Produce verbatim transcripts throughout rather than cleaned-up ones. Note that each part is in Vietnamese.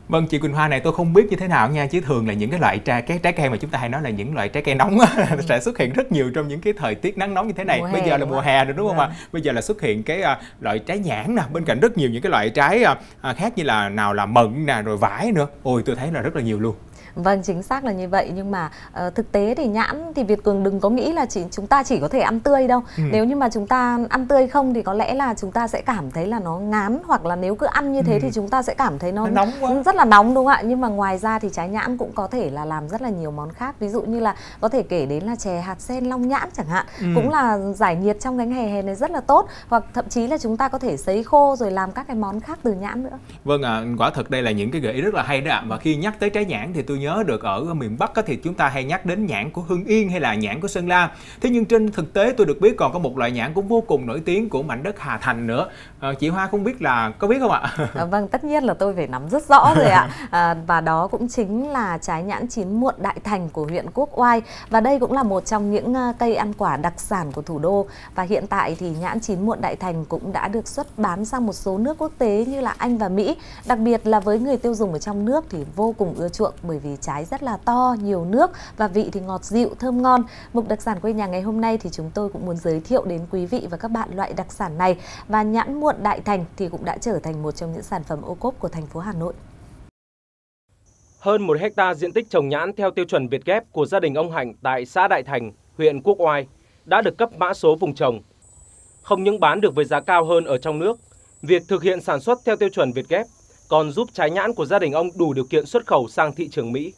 Vâng, chị Quỳnh Hoa này tôi không biết như thế nào nha, chứ thường là những cái loại trái cái trái cây mà chúng ta hay nói là những loại trái cây nóng á, ừ. sẽ xuất hiện rất nhiều trong những cái thời tiết nắng nóng như thế này. Mùa Bây giờ là mùa hè rồi đúng không ạ? À? Bây giờ là xuất hiện cái uh, loại trái nhãn nè, bên cạnh rất nhiều những cái loại trái uh, khác như là nào là mận nè, rồi vải nữa. Ôi tôi thấy là rất là nhiều luôn. Vâng, chính xác là như vậy, nhưng mà uh, thực tế thì nhãn thì Việt Cường đừng có nghĩ là chỉ chúng ta chỉ có thể ăn tươi đâu. Ừ. Nếu như mà chúng ta ăn tươi không thì có lẽ là chúng ta sẽ cảm thấy là nó ngán, hoặc là nếu cứ ăn như thế ừ. thì chúng ta sẽ cảm thấy nó, nó nóng rất là nóng đúng không ạ? Nhưng mà ngoài ra thì trái nhãn cũng có thể là làm rất là nhiều món khác, ví dụ như là có thể kể đến là chè hạt sen long nhãn chẳng hạn, ừ. cũng là giải nhiệt trong cái ngày hè này rất là tốt, hoặc thậm chí là chúng ta có thể sấy khô rồi làm các cái món khác từ nhãn nữa. Vâng ạ, à, quả thật đây là những cái gợi ý rất là hay đó ạ. Và khi nhắc tới trái nhãn thì tôi nhớ được ở miền Bắc thì chúng ta hay nhắc đến nhãn của Hưng Yên hay là nhãn của Sơn La. Thế nhưng trên thực tế tôi được biết còn có một loại nhãn cũng vô cùng nổi tiếng của mảnh đất Hà Thành nữa. À, chị Hoa không biết là có biết không ạ? À, vâng, tất nhiên là tôi phải nắm rất rõ rồi ạ. À, và đó cũng chính là trái nhãn chín muộn Đại Thành của huyện Quốc Oai. Và đây cũng là một trong những cây ăn quả đặc sản của thủ đô. Và hiện tại thì nhãn chín muộn Đại Thành cũng đã được xuất bán sang một số nước quốc tế như là Anh và Mỹ. Đặc biệt là với người tiêu dùng ở trong nước thì vô cùng ưa chuộng, bởi vì trái rất là to, nhiều nước và vị thì ngọt dịu, thơm ngon. Mục đặc sản quê nhà ngày hôm nay thì chúng tôi cũng muốn giới thiệu đến quý vị và các bạn loại đặc sản này. Và nhãn muộn Đại Thành thì cũng đã trở thành một trong những sản phẩm ô cốp của thành phố Hà Nội. Hơn một hecta diện tích trồng nhãn theo tiêu chuẩn Việt Gap của gia đình ông Hạnh tại xã Đại Thành, huyện Quốc Oai đã được cấp mã số vùng trồng. Không những bán được với giá cao hơn ở trong nước, việc thực hiện sản xuất theo tiêu chuẩn Việt Gap còn giúp trái nhãn của gia đình ông đủ điều kiện xuất khẩu sang thị trường Mỹ.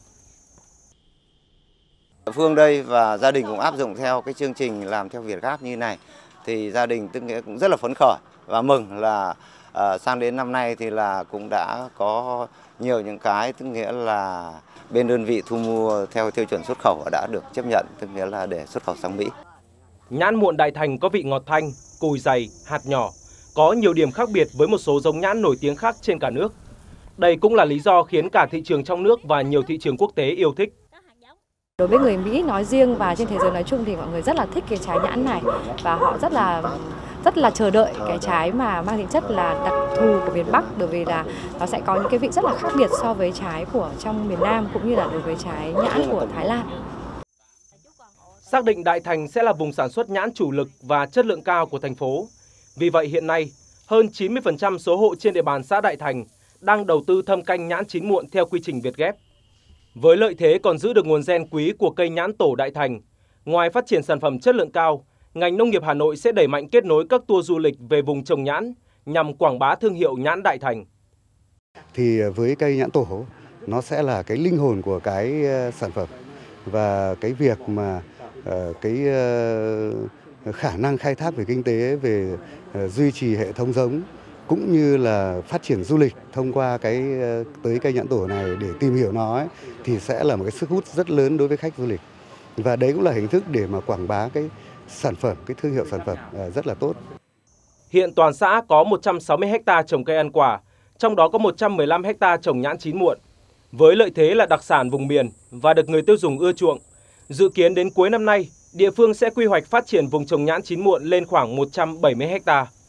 Phương đây và gia đình cũng áp dụng theo cái chương trình làm theo Việt Gap như này, thì gia đình tức nghĩa cũng rất là phấn khởi và mừng là uh, sang đến năm nay thì là cũng đã có nhiều những cái tức nghĩa là bên đơn vị thu mua theo tiêu chuẩn xuất khẩu đã được chấp nhận, tức nghĩa là để xuất khẩu sang Mỹ. Nhãn muộn Đại Thành có vị ngọt thanh, cùi dày, hạt nhỏ, có nhiều điểm khác biệt với một số giống nhãn nổi tiếng khác trên cả nước. Đây cũng là lý do khiến cả thị trường trong nước và nhiều thị trường quốc tế yêu thích. Đối với người Mỹ nói riêng và trên thế giới nói chung thì mọi người rất là thích cái trái nhãn này, và họ rất là rất là chờ đợi cái trái mà mang tính chất là đặc thù của miền Bắc, bởi vì là nó sẽ có những cái vị rất là khác biệt so với trái của trong miền Nam cũng như là đối với trái nhãn của Thái Lan. Xác định Đại Thành sẽ là vùng sản xuất nhãn chủ lực và chất lượng cao của thành phố. Vì vậy hiện nay, hơn chín mươi phần trăm số hộ trên địa bàn xã Đại Thành đang đầu tư thâm canh nhãn chín muộn theo quy trình Việt Gap. Với lợi thế còn giữ được nguồn gen quý của cây nhãn tổ Đại Thành, ngoài phát triển sản phẩm chất lượng cao, ngành nông nghiệp Hà Nội sẽ đẩy mạnh kết nối các tour du lịch về vùng trồng nhãn nhằm quảng bá thương hiệu nhãn Đại Thành. Thì với cây nhãn tổ, nó sẽ là cái linh hồn của cái sản phẩm, và cái việc mà cái khả năng khai thác về kinh tế, về duy trì hệ thống giống cũng như là phát triển du lịch thông qua cái tới cây nhãn tổ này để tìm hiểu nó ấy, thì sẽ là một cái sức hút rất lớn đối với khách du lịch. Và đấy cũng là hình thức để mà quảng bá cái sản phẩm, cái thương hiệu sản phẩm rất là tốt. Hiện toàn xã có một trăm sáu mươi ha trồng cây ăn quả, trong đó có một trăm mười lăm ha trồng nhãn chín muộn. Với lợi thế là đặc sản vùng miền và được người tiêu dùng ưa chuộng, dự kiến đến cuối năm nay, địa phương sẽ quy hoạch phát triển vùng trồng nhãn chín muộn lên khoảng một trăm bảy mươi ha.